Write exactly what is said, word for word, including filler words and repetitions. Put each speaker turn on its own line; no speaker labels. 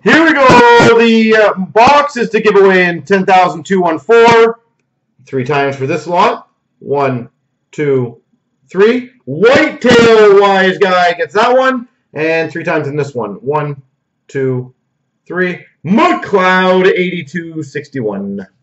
Here we go. The uh, box is to give away in ten thousand two hundred fourteen. Three times for this lot. One, two, three. Whitetail Wise Guy gets that one. And three times in this one. One, two, three. McLeod eighty-two sixty-one.